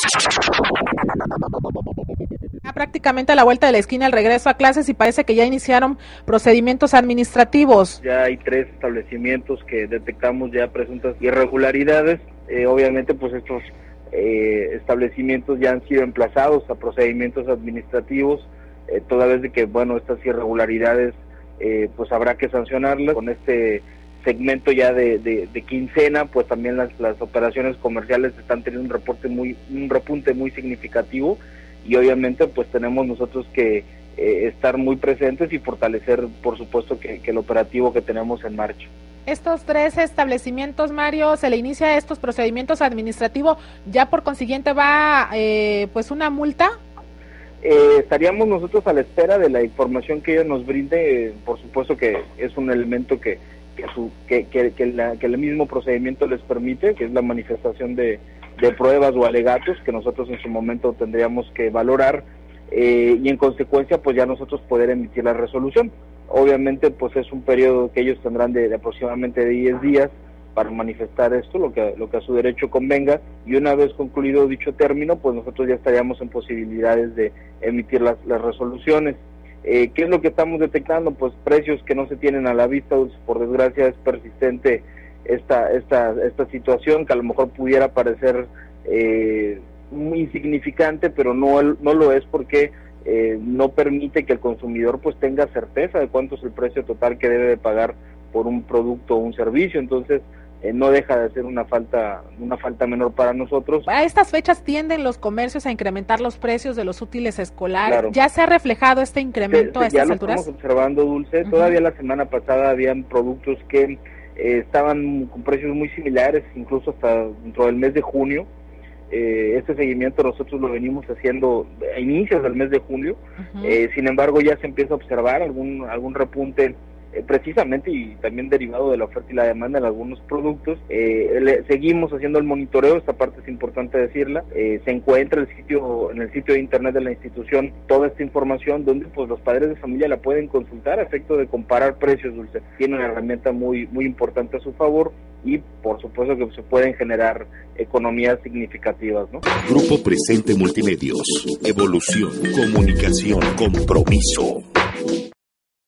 Prácticamente a la vuelta de la esquina el regreso a clases y parece que ya iniciaron procedimientos administrativos. Ya hay 3 establecimientos que detectamos ya presuntas irregularidades. Obviamente pues estos establecimientos ya han sido emplazados a procedimientos administrativos, toda vez de que bueno, estas irregularidades pues habrá que sancionarlas. Con este segmento ya de quincena, pues también las operaciones comerciales están teniendo un repunte muy significativo, y obviamente pues tenemos nosotros que estar muy presentes y fortalecer por supuesto que el operativo que tenemos en marcha. Estos 3 establecimientos, Mario, se le inicia estos procedimientos administrativos, ya por consiguiente va pues una multa. Estaríamos nosotros a la espera de la información que ella nos brinde. Por supuesto que es un elemento que el mismo procedimiento les permite, que es la manifestación de pruebas o alegatos que nosotros en su momento tendríamos que valorar, y en consecuencia pues ya nosotros poder emitir la resolución. Obviamente pues es un periodo que ellos tendrán de aproximadamente 10 días para manifestar esto, lo que a su derecho convenga, y una vez concluido dicho término pues nosotros ya estaríamos en posibilidades de emitir las resoluciones. ¿Qué es lo que estamos detectando? Pues precios que no se tienen a la vista. Por desgracia es persistente esta situación, que a lo mejor pudiera parecer muy insignificante, pero no lo es, porque no permite que el consumidor pues tenga certeza de cuánto es el precio total que debe de pagar por un producto o un servicio. Entonces no deja de ser una falta menor para nosotros. A estas fechas tienden los comercios a incrementar los precios de los útiles escolares. Claro. ¿Ya se ha reflejado este incremento a estas alturas? Ya lo estamos observando, Dulce. Todavía la semana pasada habían productos que estaban con precios muy similares, incluso hasta dentro del mes de junio. Este seguimiento nosotros lo venimos haciendo a inicios del mes de julio. Sin embargo ya se empieza a observar algún repunte, precisamente, y también derivado de la oferta y la demanda en algunos productos. Seguimos haciendo el monitoreo, esta parte es importante decirla. Se encuentra en el sitio de internet de la institución toda esta información, donde pues los padres de familia la pueden consultar a efecto de comparar precios, Dulce. Tiene una herramienta muy importante a su favor, y por supuesto que se pueden generar economías significativas, ¿no? Grupo Presente Multimedios. Evolución, comunicación, compromiso.